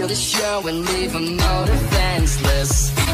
steal the show and leave them all defenseless.